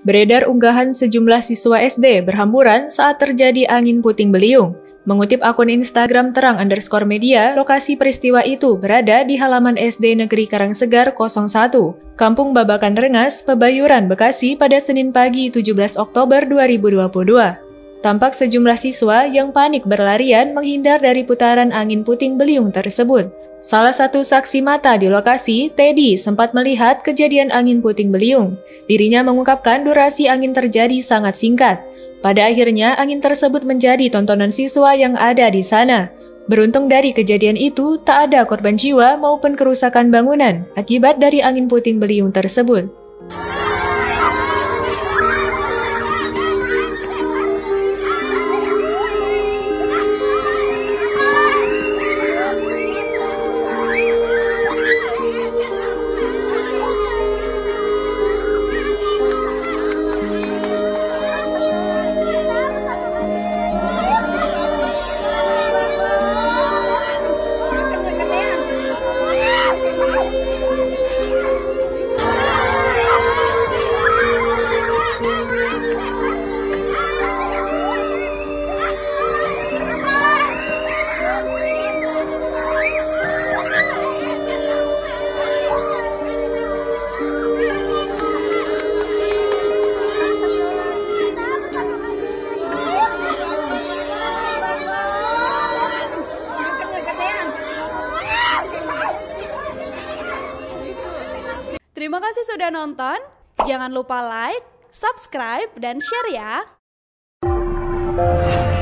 Beredar unggahan sejumlah siswa SD berhamburan saat terjadi angin puting beliung. Mengutip akun Instagram terang_media, lokasi peristiwa itu berada di halaman SD Negeri Karangsegar 01, Kampung Babakan Rengas, Pebayuran, Bekasi pada Senin pagi 17 Oktober 2022. Tampak sejumlah siswa yang panik berlarian menghindar dari putaran angin puting beliung tersebut. Salah satu saksi mata di lokasi, Teddy, sempat melihat kejadian angin puting beliung. Dirinya mengungkapkan durasi angin terjadi sangat singkat. Pada akhirnya, angin tersebut menjadi tontonan siswa yang ada di sana. Beruntung dari kejadian itu, tak ada korban jiwa maupun kerusakan bangunan akibat dari angin puting beliung tersebut. Terima kasih sudah nonton. Jangan lupa like, subscribe, dan share ya.